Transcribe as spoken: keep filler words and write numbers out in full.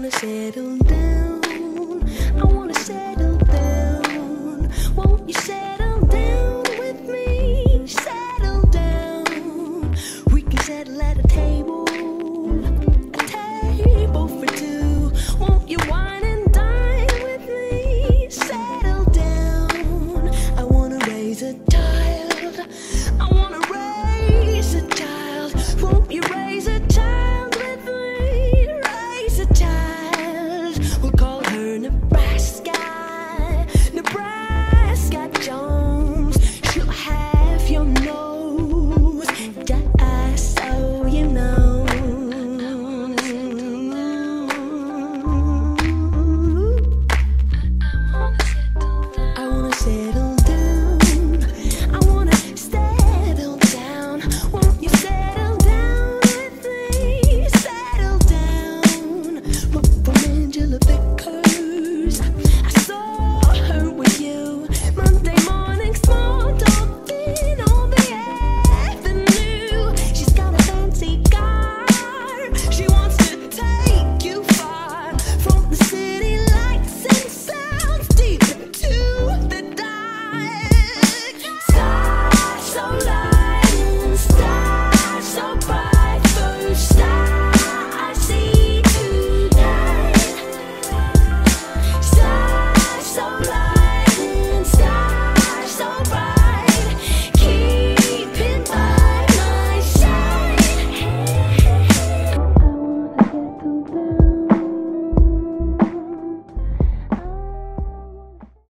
wanna settle down. I wanna settle down. Won't you settle down with me? Settle down. We can settle at a table, a table for two. Won't you wine and dine with me? Settle down. I wanna raise a child. I wanna raise a child. Won't you raise a child with me? Raise a child. We'll call her Nebraska. Nebraska Jones. She'll have your nose, just so you know. I wanna settle down. I wanna settle down. Won't you settle down with me? Settle down. Provincial Acreage. I saw her with you Monday morning, small talking on the avenue. She's got a fancy car. She wants to take you far from the city lights and sounds deep into the dark. Stars so low.